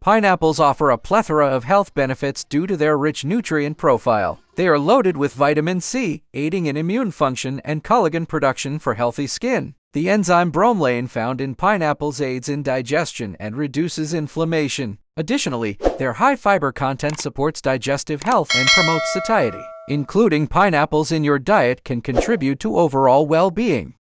Pineapples offer a plethora of health benefits due to their rich nutrient profile. They are loaded with vitamin C, aiding in immune function and collagen production for healthy skin. The enzyme bromelain found in pineapples aids in digestion and reduces inflammation. Additionally, their high fiber content supports digestive health and promotes satiety. Including pineapples in your diet can contribute to overall well-being.